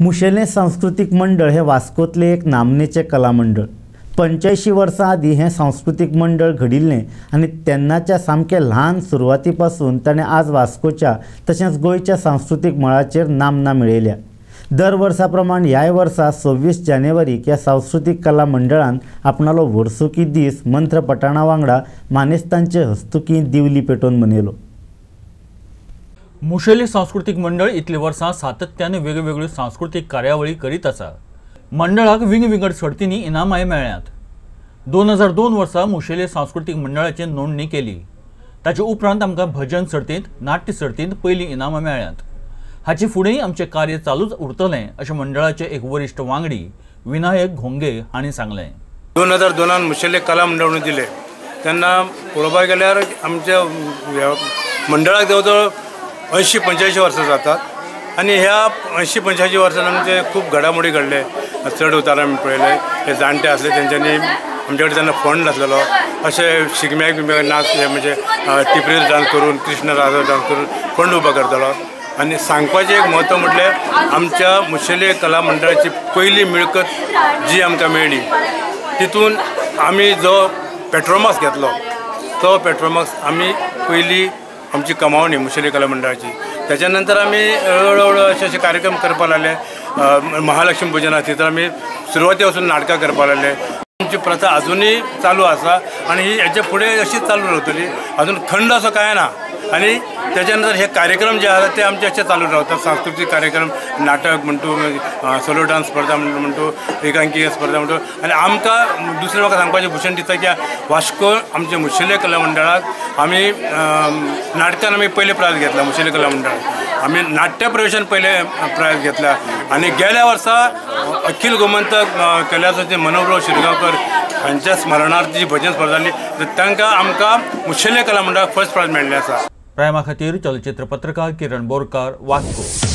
मुशेले सांस्कृतिक मंडळ हे वास्कोतले एक नामनेचे कला मंडळ। 85 वर्सां आदी हे सांस्कृतिक मंडळ घडिल्लें आनी तेन्नाच्या सामके ल्हान सुरवाती पासून ताणें आज वास्कोच्या तशेंच गोंयच्या सांस्कृतिक मळाचेर नामना मेळयल्या। दर वर्सा प्रमाण ह्याय वर्सा 26 जानेवारीक ह्या सांस्कृतिक कला मंडळान आपणालो वर्सुकी दीस मंत्र पठणा वांगडा मानेस्तांचे हस्तुकी दिवली पेटोवन मनयलो। मुशेली सांस्कृतिक मंडळ इतले वर्सां सातत्याने वेगवेगळ्यो सांस्कृतिक कार्यावळी करीत आसा। मंडळाक विंगड सर्तींनी इनामांय मेळ्ळ्यात। 2002 वर्सा मुशेली सांस्कृतिक मंडळाची नोंदणी केली। ताचे उपरांत आमकां भजन सर्तींत, नाट्य सर्तींत पयलीं इनामां मेळ्ळ्यात। हाचे फुडेंय आमचें कार्य चालूच उरतलें अशें मंडळाचे एक वरिश्ठ वांगडी विनायक घोंगे हांणी सांगलें। 2002 मुशेले कला मंडळ दिले तेन्ना पळोवपाक गेल्यार आमच्या मंडळाक जवळ जवळ 80-85 वर्सां जातात आनी ह्या 80-85 वर्सांनी आमचे खूब घडामोडी घडले, चढ उतार आमी पळयले। हे जाणटे आसले तेंच्यांनी आमचे कडेन तेन्ना फंड नासलेलो, अशे शिगम्याक बिगम्याक नाच म्हणजे टिपरी डान्स करून, कृष्ण राधा डान्स करून फंड उबो करतालो। आनी सांगपाचें एक म्हत्व म्हटल्यार आमच्या मुशेले कला मंडळाची पयली मिळकत जी आमकां मेळ्ळी तितून आमी जो पेट्रोमास घेतलो तो पेट्रोमास आमी पयली आमची कमावणी मुशेली कला मंडळाची। त्याच्या नंतर आमी हळूहळू असे कार्यक्रम करपाक लागले। महालक्ष्मी पुजना थंय आमी सुरवाती पासून नाटकां करपाक लागले। आमची प्रथा अजूनही चालू आसा आनी ही हेच्या फुडें अशीच चालू रावतली, अजून खंड असो कांय ना। आनी त्याच्यानंतर हे कार्यक्रम जे आसा ते आमचे अशें चालू रावतात। सांस्कृतिक कार्यक्रम, नाटक म्हणटू, सोलो डान्स स्पर्धा म्हणटू, एकांकी स्पर्धा म्हणटू। आनी आमकां दुसरें म्हाका सांगपाचें भुशण दिसता की वास्को आमचे मुशेले कला मंडळाक आमी नाटकान आमी पयले प्रायज घेतला। मुशेले कला मंडळाक आमी नाट्य प्रवेशान पयले प्रायज घेतला। आनी गेल्या वर्सा अखिल गोमंतक कल्याचे मनोहरराव शिरगांवकर हांच्या स्मरणार्थ जी भजन स्पर्धा जाली तांकां आमकां मुशेले कला मंडळाक फर्स्ट प्रायज मेळ्ळें आसा। प्रायमा खातीर चलचित्र पत्रकार किरण बोरकार, वास्को।